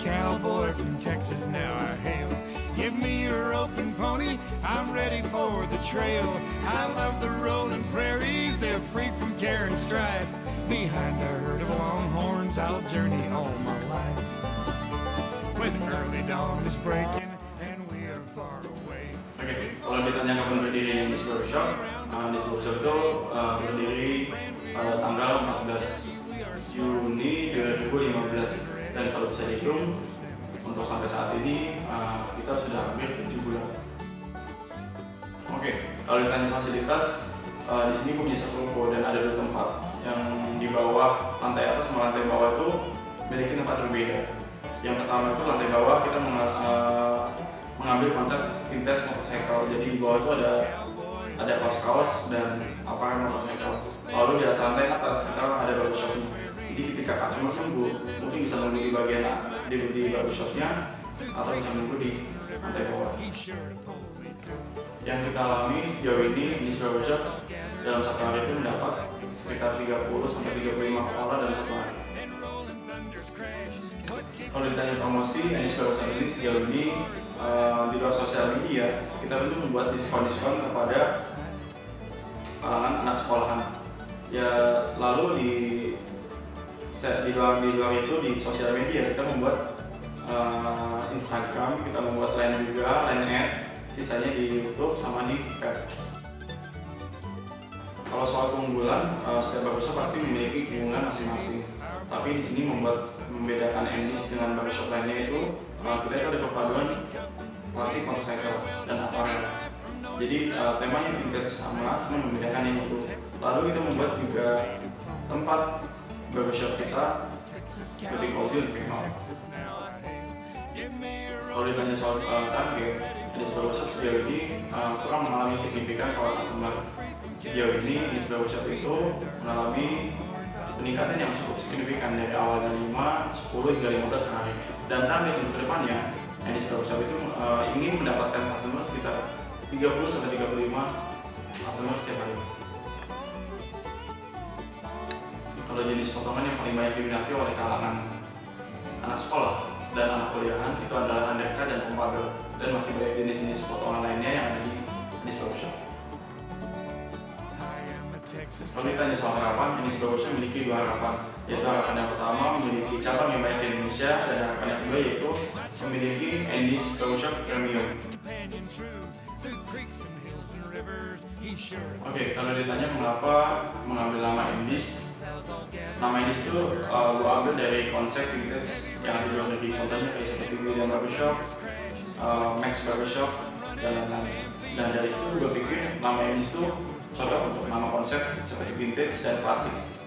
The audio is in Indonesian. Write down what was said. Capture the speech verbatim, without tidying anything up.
cowboy from Texas, now I hail. Give me your open pony, I'm ready for the trail. I love the rolling prairies, they're free from care and strife. Behind a herd of longhorns, I'll journey all my life. When early dawn is breaking and we are far away. Oke, okay, kalau ditanya kapan berdiri Andy's Barbershop, uh, Andy's Barbershop itu uh, berdiri pada tanggal empat belas Juni dua ribu lima belas, dan kalau bisa dihitung untuk sampai saat ini uh, kita sudah hampir tujuh bulan. Oke, okay, kalau ditanya fasilitas, uh, di sini punya satu ruko dan ada dua tempat. Yang di bawah, lantai atas sama lantai bawah itu memiliki tempat berbeda. Yang pertama itu lantai bawah kita meng, uh, mengambil konsep vintage motorcycle. Jadi di bawah itu ada ada kaos-kaos dan aparel motorcycle. Lalu di lantai atas kita ada barbershopnya. Jadi ketika customer nunggu, mungkin bisa nunggu di bagian di, di barbershopnya atau bisa nunggu di lantai bawah. Yang kita alami sejauh ini di Barbershop dalam satu hari itu mendapat sekitar tiga puluh sampai tiga puluh lima orang dalam satu hari. Kalau ditanya promosi, Andy's Barbershop ini sejauh ini uh, di luar sosial media, kita itu membuat diskon-diskon kepada kalangan anak sekolahan. Ya, lalu di di luar di luar itu di sosial media kita membuat uh, Instagram, kita membuat line juga, line ad, sisanya di YouTube sama di Pet. Kalau soal keunggulan, uh, setiap barbershop pasti memiliki keunggulan masing-masing. Tapi di sini membuat membedakan Andy's dengan barbershop lainnya itu uh, kita itu ada perpaduan klasik, motorcycle dan aparel. Jadi uh, temanya vintage sama, cuma membedakan yang itu. Lalu kita membuat juga tempat barbershop kita lebih cozy, lebih kenal. Kalau ditanya soal uh, target, Andy's Barbershop sejauh ini uh, kurang mengalami signifikan soal customer. Sejauh ini Andy's Barbershop itu mengalami peningkatan yang cukup signifikan dari awalnya lima, sepuluh hingga lima belas per hari. Dan target untuk kedepannya, Andy's Barbershop itu uh, ingin mendapatkan customer sekitar tiga puluh sampai tiga puluh lima customer setiap hari. Kalau jenis potongan yang paling banyak diminati oleh kalangan anak sekolah dan anak kuliahan itu adalah undercut dan pompadour, dan masih banyak jenis-jenis potongan lainnya yang ada di Andy's Barbershop. Kalau ditanya soal harapan, Andy's Barbershop memiliki dua harapan, yaitu harapan yang pertama memiliki cabang yang banyak di Indonesia, dan harapan yang kedua yaitu memiliki Andy's Barbershop Premium. Oke, okay, kalau ditanya mengapa mengambil nama Andy's, nama Andy's itu uh, gue ambil dari konsep vintage yang ada di luar negeri, contohnya kayak seperti William Barbershop, uh, Max Barbershop, dan lain-lain. Dan dari itu gue pikir nama Andy's itu cocok untuk nama konsep seperti vintage dan klasik.